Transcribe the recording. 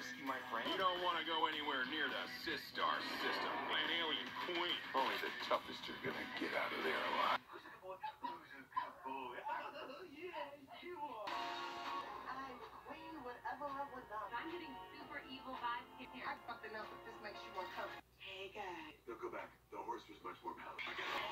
rescue my friend? You don't want to go anywhere near the Sistar system. An alien queen. Only the toughest are gonna get out of there alive. I'm queen, whatever I would love. I'm getting super evil vibes here. I fucking know if this makes you uncomfortable. Hey guys. Don't go back. The horse was much more powerful.